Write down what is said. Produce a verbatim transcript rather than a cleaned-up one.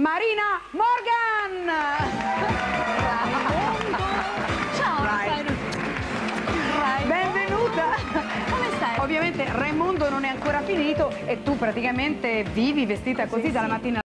Marina Morgan! Ciao, Vai. Vai. Benvenuta! Come stai? Ovviamente Raimondo non è ancora finito e tu praticamente vivi vestita così Sì, dalla sì. mattina